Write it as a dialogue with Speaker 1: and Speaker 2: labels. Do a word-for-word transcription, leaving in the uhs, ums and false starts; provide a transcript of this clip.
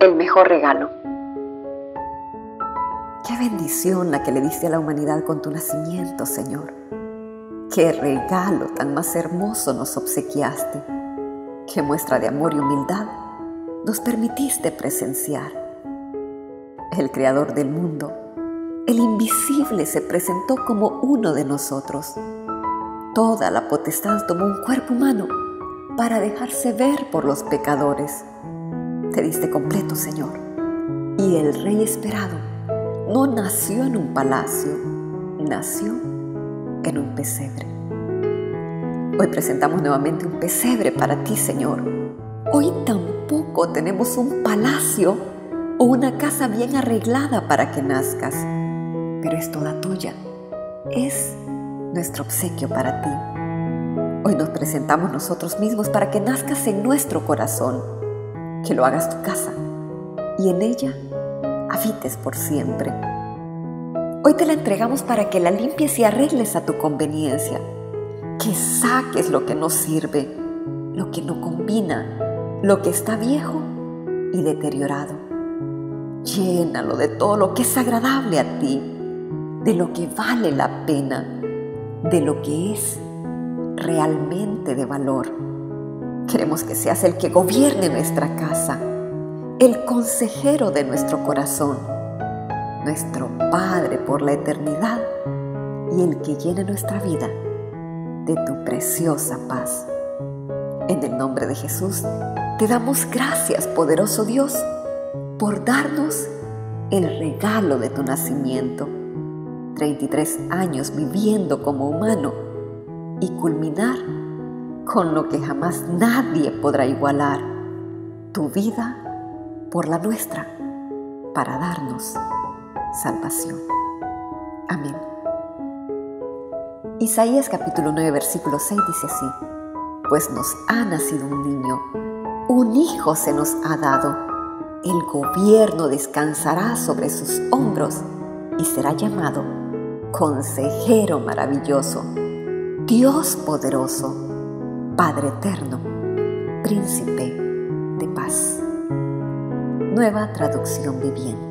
Speaker 1: el mejor regalo.
Speaker 2: Qué bendición la que le diste a la humanidad con tu nacimiento, Señor. Qué regalo tan más hermoso nos obsequiaste. Qué muestra de amor y humildad nos permitiste presenciar. El Creador del mundo, el invisible, se presentó como uno de nosotros. Toda la potestad tomó un cuerpo humano para dejarse ver por los pecadores. Te diste completo, Señor, y el Rey esperado no nació en un palacio, nació en un pesebre. Hoy presentamos nuevamente un pesebre para ti, Señor. Hoy tampoco tenemos un palacio o una casa bien arreglada para que nazcas, pero es toda tuya. Es nuestro obsequio para ti. Hoy nos presentamos nosotros mismos para que nazcas en nuestro corazón, que lo hagas tu casa y en ella habites por siempre. Hoy te la entregamos para que la limpies y arregles a tu conveniencia, que saques lo que no sirve, lo que no combina, lo que está viejo y deteriorado. Llénalo de todo lo que es agradable a ti, de lo que vale la pena, de lo que es realmente de valor. Queremos que seas el que gobierne nuestra casa, el consejero de nuestro corazón, nuestro Padre por la eternidad y el que llene nuestra vida de tu preciosa paz. En el nombre de Jesús, te damos gracias, poderoso Dios, por darnos el regalo de tu nacimiento. treinta y tres años viviendo como humano y culminar con lo que jamás nadie podrá igualar, tu vida por la nuestra, para darnos salvación. Amén. Isaías capítulo nueve, versículo seis dice así: pues nos ha nacido un niño, un hijo se nos ha dado, el gobierno descansará sobre sus hombros y será llamado Consejero Maravilloso, Dios Poderoso, Padre Eterno, Príncipe de Paz. Nueva Traducción Viviente.